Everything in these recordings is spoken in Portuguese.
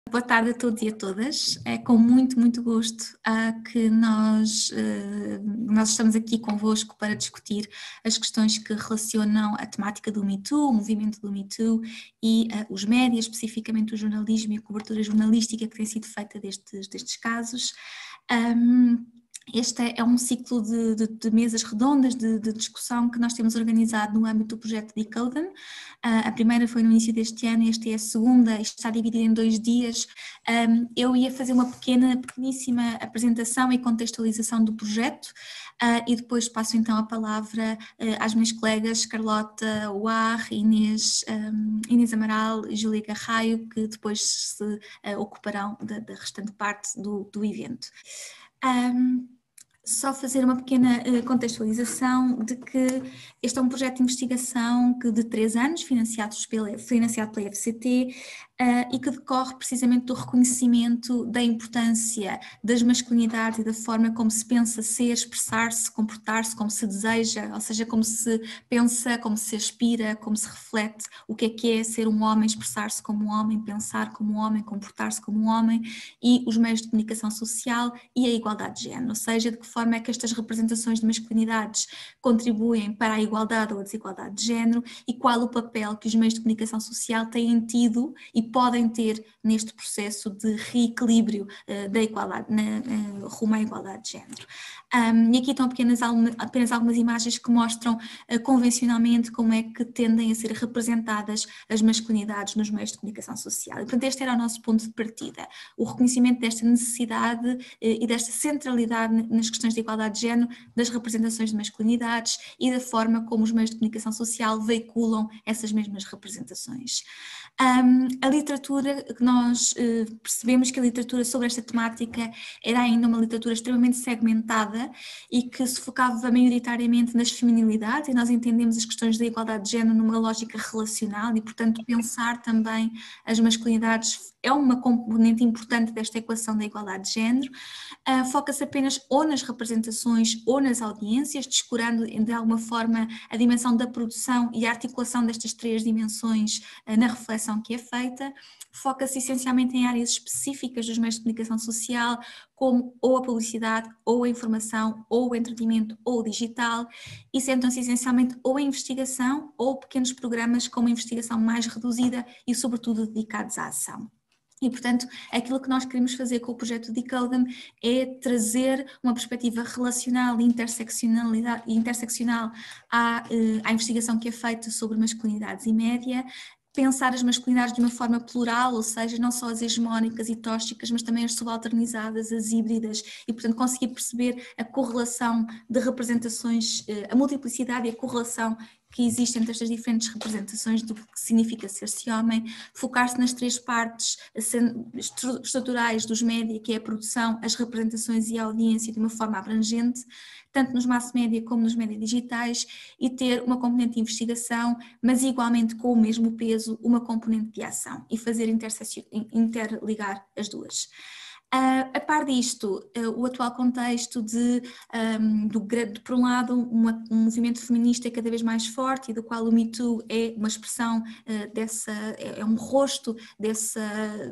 Boa tarde a todos e a todas. É com muito gosto que nós estamos aqui convosco para discutir as questões que relacionam a temática do Me Too, o movimento do Me Too e os médias, especificamente o jornalismo e a cobertura jornalística que tem sido feita destes casos. Este é um ciclo de mesas redondas de discussão que nós temos organizado no âmbito do projeto Decode. A primeira foi no início deste ano, esta é a segunda, isto está dividido em 2 dias. Eu ia fazer uma pequeníssima apresentação e contextualização do projeto e depois passo então a palavra às minhas colegas Carlota Uar, Inês Amaral e Júlia Garraio, que depois se ocuparão da restante parte do evento. Só fazer uma pequena contextualização de que este é um projeto de investigação de 3 anos, financiado pela FCT, e que decorre precisamente do reconhecimento da importância das masculinidades e da forma como se pensa ser, expressar-se, comportar-se, como se deseja, ou seja, como se pensa, como se aspira, como se reflete o que é ser um homem, expressar-se como um homem, pensar como um homem, comportar-se como um homem, e os meios de comunicação social e a igualdade de género, ou seja, de que forma é que estas representações de masculinidades contribuem para a igualdade ou a desigualdade de género e qual o papel que os meios de comunicação social têm tido e podem ter neste processo de reequilíbrio da igualdade, rumo à igualdade de género. E aqui estão apenas algumas imagens que mostram convencionalmente como é que tendem a ser representadas as masculinidades nos meios de comunicação social. E, portanto, este era o nosso ponto de partida, o reconhecimento desta necessidade e desta centralidade nas questões de igualdade de género, das representações de masculinidades e da forma como os meios de comunicação social veiculam essas mesmas representações. A literatura, que nós percebemos que a literatura sobre esta temática era ainda uma literatura extremamente segmentada e que se focava maioritariamente nas feminilidades, e nós entendemos as questões da igualdade de género numa lógica relacional e, portanto, pensar também as masculinidades é uma componente importante desta equação da igualdade de género. Foca-se apenas ou nas representações ou nas audiências, descurando de alguma forma a dimensão da produção e a articulação destas 3 dimensões na reflexão que é feita. Foca-se essencialmente em áreas específicas dos meios de comunicação social, como ou a publicidade, ou a informação, ou o entretenimento, ou o digital, e centram-se essencialmente ou a investigação ou pequenos programas com uma investigação mais reduzida e sobretudo dedicados à ação. E, portanto, aquilo que nós queremos fazer com o projeto Decode é trazer uma perspectiva relacional e interseccional à investigação que é feita sobre masculinidades e média, pensar as masculinidades de uma forma plural, ou seja, não só as hegemónicas e tóxicas, mas também as subalternizadas, as híbridas, e portanto conseguir perceber a correlação de representações, a multiplicidade e a correlação que existe entre estas diferentes representações do que significa ser-se homem, focar-se nas 3 partes estruturais dos média, que é a produção, as representações e a audiência de uma forma abrangente, tanto nos mass média como nos média digitais, e ter uma componente de investigação, mas igualmente com o mesmo peso, uma componente de ação, e fazer interligar as duas. A par disto, o atual contexto por um lado, um movimento feminista cada vez mais forte e do qual o Me Too é uma expressão é um rosto dessa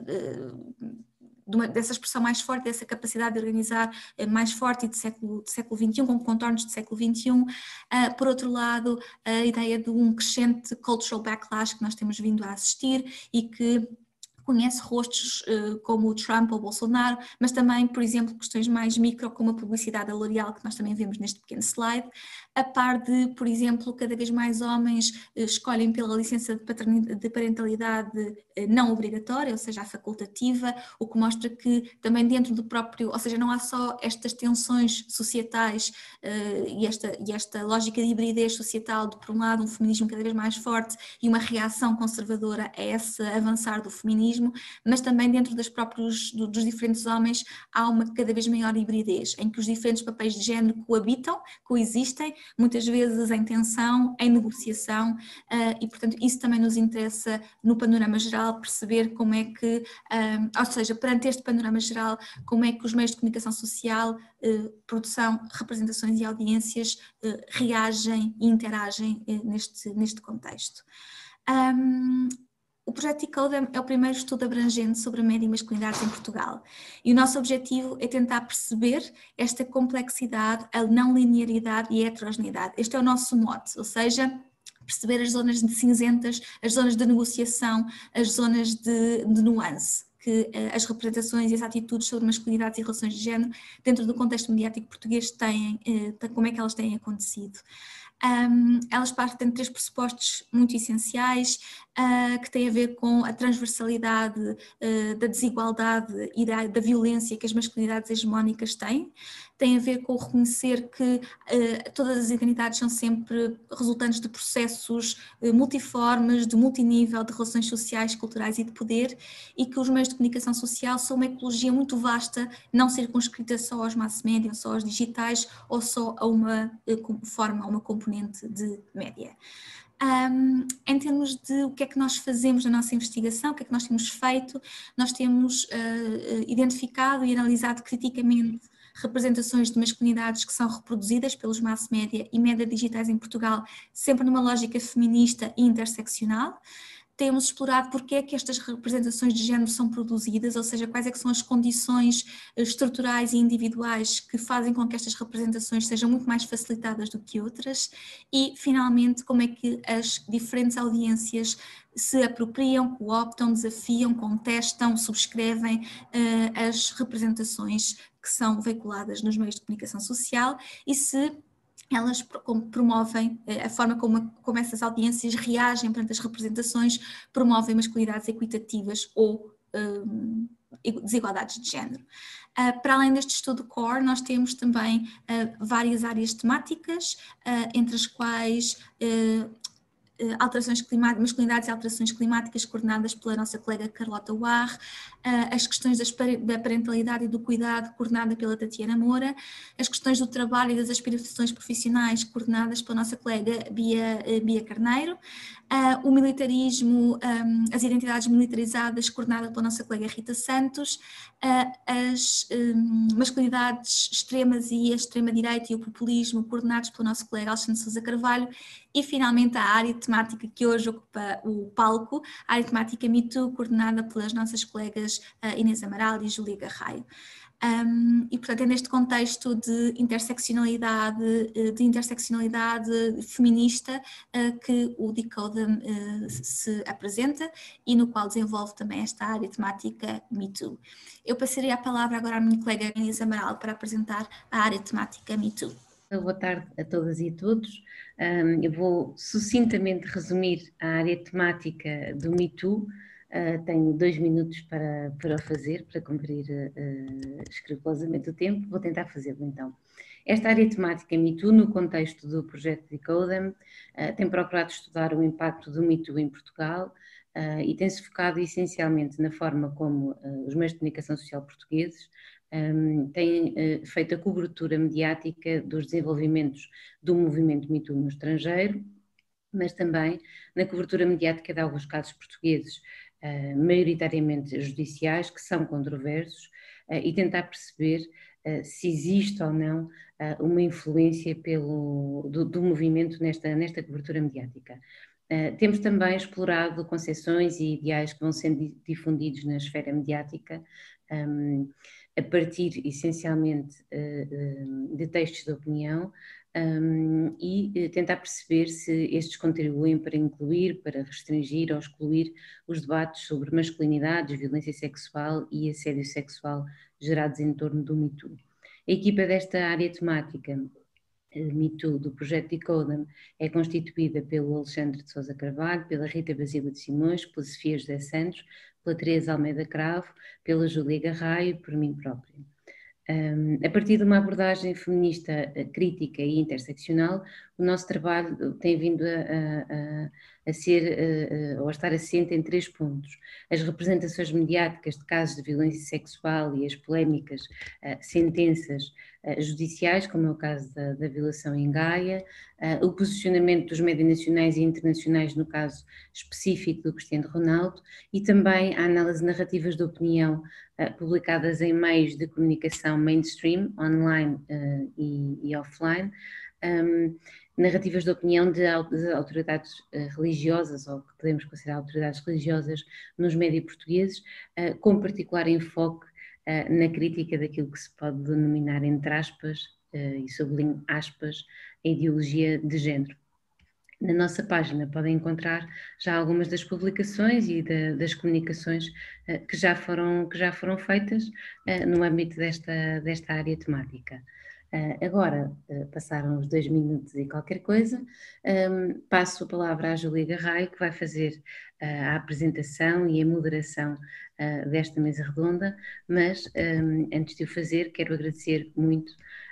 expressão mais forte, dessa capacidade de organizar mais forte e de século XXI, com contornos de século XXI. Por outro lado, a ideia de um crescente cultural backlash que nós temos vindo a assistir e que conhece rostos como o Trump ou o Bolsonaro, mas também, por exemplo, questões mais micro, como a publicidade da L'Oréal, que nós também vemos neste pequeno slide, a par de, por exemplo, cada vez mais homens escolhem pela licença de parentalidade não obrigatória, ou seja, a facultativa, o que mostra que também dentro do próprio, ou seja, não há só estas tensões societais e esta lógica de hibridez societal, de por um lado um feminismo cada vez mais forte e uma reação conservadora a esse avançar do feminismo, mas também dentro dos diferentes homens há uma cada vez maior hibridez, em que os diferentes papéis de género coexistem, muitas vezes em tensão, em negociação, e portanto isso também nos interessa no panorama geral, perceber como é que, ou seja, perante este panorama geral, como é que os meios de comunicação social, produção, representações e audiências reagem e interagem neste contexto. O projeto Decodem é o primeiro estudo abrangente sobre a média e masculinidades em Portugal e o nosso objetivo é tentar perceber esta complexidade, a não linearidade e a heterogeneidade. Este é o nosso mote, ou seja, perceber as zonas de cinzentas, as zonas de negociação, as zonas de nuance que as representações e as atitudes sobre masculinidades e relações de género dentro do contexto mediático português têm, como é que elas têm acontecido. Elas partem de 3 pressupostos muito essenciais, que têm a ver com a transversalidade da desigualdade e da violência que as masculinidades hegemónicas têm. Tem a ver com o reconhecer que todas as identidades são sempre resultantes de processos multiformes, de multinível, de relações sociais, culturais e de poder, e que os meios de comunicação social são uma ecologia muito vasta, não circunscrita só aos mass media, só aos digitais, ou só a uma forma, a uma componente de média. Em termos de o que é que nós fazemos na nossa investigação, o que é que nós temos feito, nós temos identificado e analisado criticamente representações de masculinidades que são reproduzidas pelos mass media e média digitais em Portugal, sempre numa lógica feminista e interseccional. Temos explorado porque é que estas representações de género são produzidas, ou seja, quais é que são as condições estruturais e individuais que fazem com que estas representações sejam muito mais facilitadas do que outras e, finalmente, como é que as diferentes audiências se apropriam, cooptam, desafiam, contestam, subscrevem as representações que são veiculadas nos meios de comunicação social e se elas promovem a forma como essas audiências reagem perante as representações, promovem masculinidades equitativas ou desigualdades de género. Para além deste estudo core, nós temos também várias áreas temáticas, entre as quais alterações climáticas, masculinidades e alterações climáticas, coordenadas pela nossa colega Carlota Warre, as questões da parentalidade e do cuidado, coordenada pela Tatiana Moura, as questões do trabalho e das aspirações profissionais, coordenadas pela nossa colega Bia Carneiro, o militarismo, as identidades militarizadas, coordenada pela nossa colega Rita Santos, as masculinidades extremas e a extrema-direita e o populismo, coordenados pelo nosso colega Alexandre Sousa Carvalho, e finalmente a área temática que hoje ocupa o palco, a área temática Me Too, coordenada pelas nossas colegas Inês Amaral e Júlia Garraio. E portanto é neste contexto de interseccionalidade feminista que o Decodem se apresenta e no qual desenvolve também esta área temática Me Too. Eu passaria a palavra agora à minha colega Inês Amaral para apresentar a área temática Me Too. Boa tarde a todas e a todos. Eu vou sucintamente resumir a área temática do Me Too. Tenho 2 minutos para o fazer, para cumprir escrupulosamente o tempo. Vou tentar fazê-lo então. Esta área temática Me Too, no contexto do projeto Decodem, tem procurado estudar o impacto do Me Too em Portugal e tem-se focado essencialmente na forma como os meios de comunicação social portugueses têm feito a cobertura mediática dos desenvolvimentos do movimento Me Too no estrangeiro, mas também na cobertura mediática de alguns casos portugueses, maioritariamente judiciais, que são controversos, e tentar perceber se existe ou não uma influência do movimento nesta cobertura mediática. Temos também explorado concepções e ideais que vão sendo difundidos na esfera mediática, a partir essencialmente de textos de opinião, e tentar perceber se estes contribuem para incluir, para restringir ou excluir os debates sobre masculinidades, violência sexual e assédio sexual gerados em torno do Me Too. A equipa desta área temática Me Too do projeto Decodem é constituída pelo Alexandre de Sousa Carvalho, pela Rita Basílio de Simões, pela Sofia José Santos, pela Teresa Almeida Cravo, pela Júlia Garraio e por mim própria. A partir de uma abordagem feminista crítica e interseccional, o nosso trabalho tem vindo a ser, ou a estar assente em 3 pontos. As representações mediáticas de casos de violência sexual e as polémicas sentenças judiciais, como é o caso da violação em Gaia, o posicionamento dos médias nacionais e internacionais no caso específico do Cristiano Ronaldo e também a análise de narrativas de opinião publicadas em meios de comunicação mainstream, online e offline, narrativas de opinião de autoridades religiosas, ou que podemos considerar autoridades religiosas, nos médias portugueses, com particular enfoque na crítica daquilo que se pode denominar, entre aspas, e sublinho aspas, a ideologia de género. Na nossa página podem encontrar já algumas das publicações e das comunicações que já foram feitas no âmbito desta área temática. Agora, passaram os 2 minutos e qualquer coisa, passo a palavra à Júlia Garraio, que vai fazer a apresentação e a moderação desta mesa redonda, mas antes de o fazer, quero agradecer muito,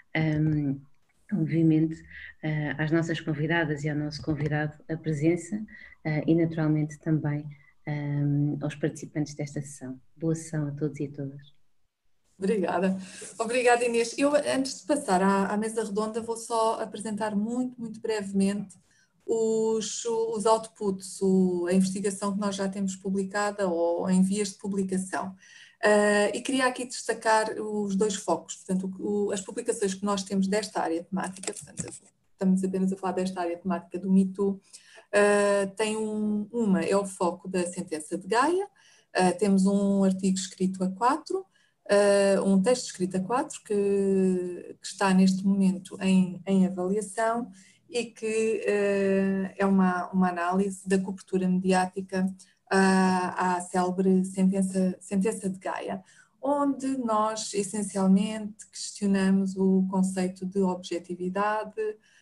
obviamente, às nossas convidadas e ao nosso convidado a presença e naturalmente também aos participantes desta sessão. Boa sessão a todos e a todas. Obrigada. Obrigada, Inês. Eu, antes de passar à mesa redonda, vou só apresentar muito brevemente os outputs, a investigação que nós já temos publicada ou em vias de publicação. E queria aqui destacar os 2 focos, portanto, as publicações que nós temos desta área temática, portanto, estamos apenas a falar desta área temática do Me Too, tem uma é o foco da sentença de Gaia, temos um artigo escrito a 4, um texto escrito a 4 que está neste momento em avaliação e que é uma análise da cobertura mediática à célebre sentença de Gaia, onde nós essencialmente questionamos o conceito de objetividade,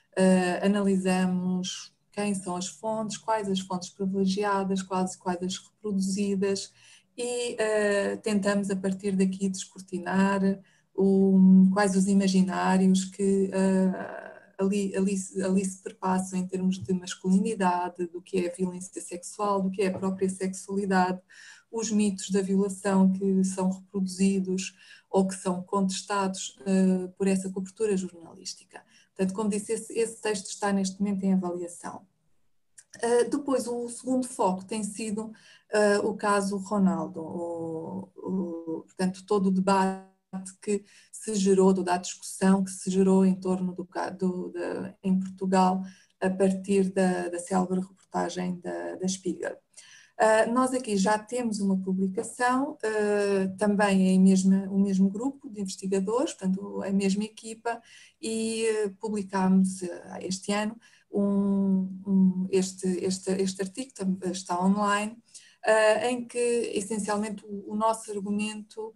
analisamos quem são as fontes, quais as fontes privilegiadas, quais as reproduzidas, e tentamos a partir daqui descortinar quais os imaginários que ali se perpassam em termos de masculinidade, do que é a violência sexual, do que é a própria sexualidade, os mitos da violação que são reproduzidos ou que são contestados por essa cobertura jornalística. Portanto, como disse, esse texto está neste momento em avaliação. Depois, o segundo foco tem sido o caso Ronaldo, portanto, todo o debate que se gerou, toda a discussão que se gerou em torno em Portugal a partir da célebre reportagem da Spiegel. Nós aqui já temos uma publicação, também o mesmo grupo de investigadores, portanto, a mesma equipa, e publicámos este ano este artigo, está online, em que essencialmente o nosso argumento,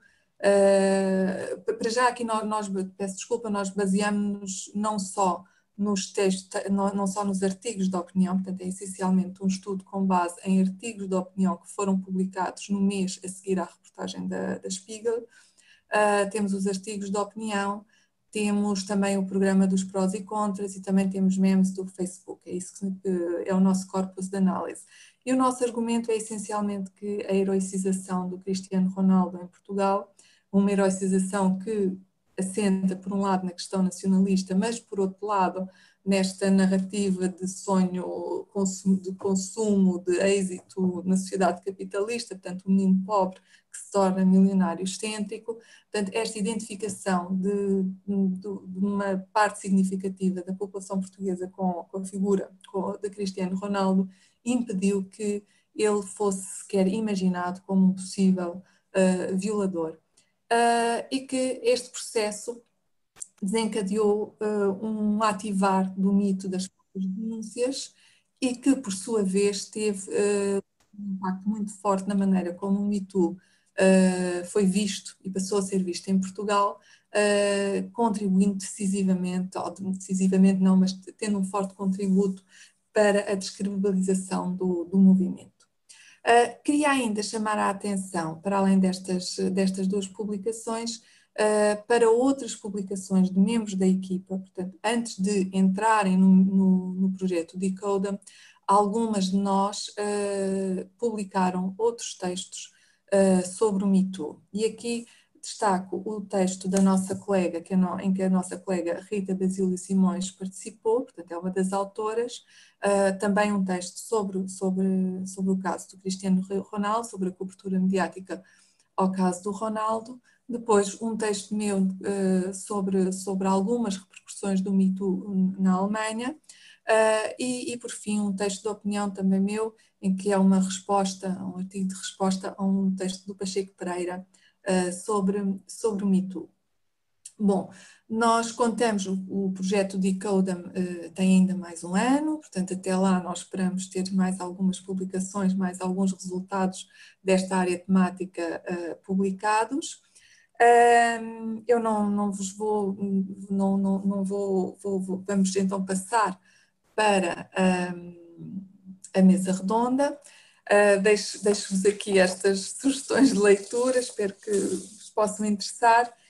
para já aqui nós peço desculpa, nós baseamos-nos não só nos textos, não só nos artigos de opinião, portanto é essencialmente um estudo com base em artigos de opinião que foram publicados no mês a seguir à reportagem da Spiegel. Temos os artigos de opinião, temos também o programa dos prós e contras e também temos memes do Facebook, é isso que é o nosso corpus de análise. E o nosso argumento é essencialmente que a heroicização do Cristiano Ronaldo em Portugal, uma heroicização que assenta por um lado na questão nacionalista, mas por outro lado nesta narrativa de sonho, de consumo, de êxito na sociedade capitalista, portanto o menino pobre que se torna milionário excêntrico, portanto esta identificação de uma parte significativa da população portuguesa com a figura de Cristiano Ronaldo impediu que ele fosse sequer imaginado como um possível violador. E que este processo desencadeou um ativar do mito das denúncias e que, por sua vez, teve um impacto muito forte na maneira como o Me Too foi visto e passou a ser visto em Portugal, contribuindo decisivamente, ou decisivamente não, mas tendo um forte contributo para a descredibilização do movimento. Queria ainda chamar a atenção, para além destas 2 publicações, para outras publicações de membros da equipa, portanto, antes de entrarem no projeto Decoda, algumas de nós publicaram outros textos sobre o Me Too. E aqui destaco o texto da nossa colega, em que a nossa colega Rita Basílio Simões participou, portanto é uma das autoras, também um texto sobre o caso do Cristiano Ronaldo, sobre a cobertura mediática ao caso do Ronaldo, Depois, um texto meu sobre algumas repercussões do Me Too na Alemanha. E, por fim, um texto de opinião também meu, em que é uma resposta, um artigo de resposta a um texto do Pacheco Pereira sobre o Me Too. Bom, nós contamos, o projeto Decodem tem ainda mais um ano, portanto até lá nós esperamos ter mais algumas publicações, mais alguns resultados desta área temática publicados. Eu não vos vou, vamos então passar para a mesa redonda. Deixo-vos aqui estas sugestões de leitura, espero que vos possam interessar.